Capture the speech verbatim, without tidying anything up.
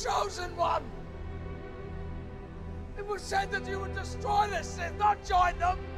chosen one! It was said that you would destroy the Sith, not join them!